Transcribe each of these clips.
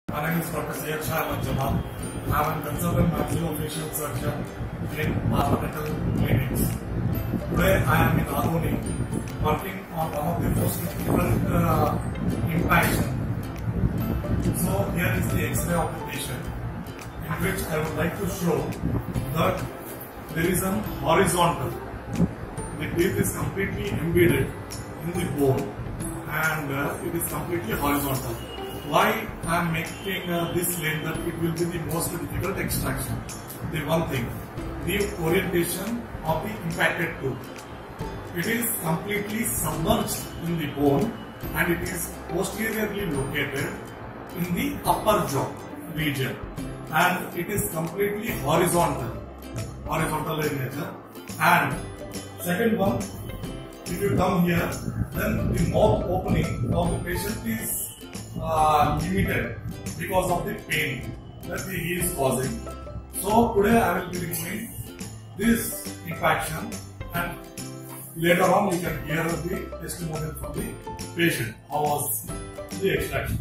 My name is Dr. Syed Shah Jamal. I am a consultant maxillofacial surgeon in Parliamental Clinics. Today I am in Adoni working on one of the most difficult impactions. So here is the X-ray of the patient, in which I would like to show that there is an horizontal. The teeth is completely embedded in the bone and it is completely horizontal. Why I am making this claim that it will be the most difficult extraction? The one thing, the orientation of the impacted tooth. It is completely submerged in the bone and it is posteriorly located in the upper jaw region, and it is completely horizontal in nature. And second one, if you come here, then the mouth opening of the patient is limited because of the pain that he is causing. So today I will be removing this impaction, and later on you can hear the testimonial from the patient. How was the extraction?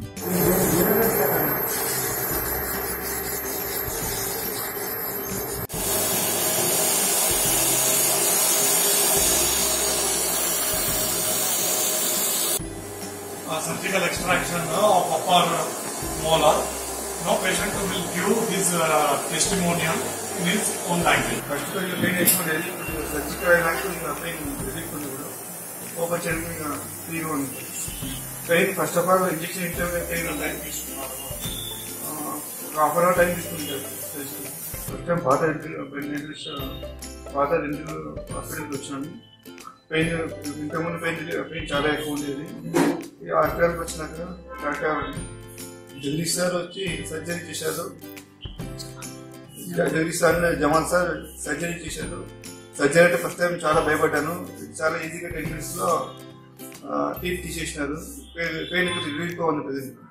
Surgical extraction of upper molar. Now patient will give his testimonial in his own language. First of all, you pain extraction. Surgical pain pain. First of all, injection pain half an hour time first time father hospital pain pain చాలా ఎక్కువ ఉండేది. హాస్పిటల్కి వచ్చినాక doctor Jagdish sir వచ్చి surgery చేశారు. Jagdish sir Jamal sir surgery చేశారు. Surgery అంటే first time చాలా భయపడ్డాను. చాలా ఈజీగా 10 minutes లో టీత్ తీసేసినారు. పెయిన్ రిలీఫ్గా ఉంది ప్రజెంట్.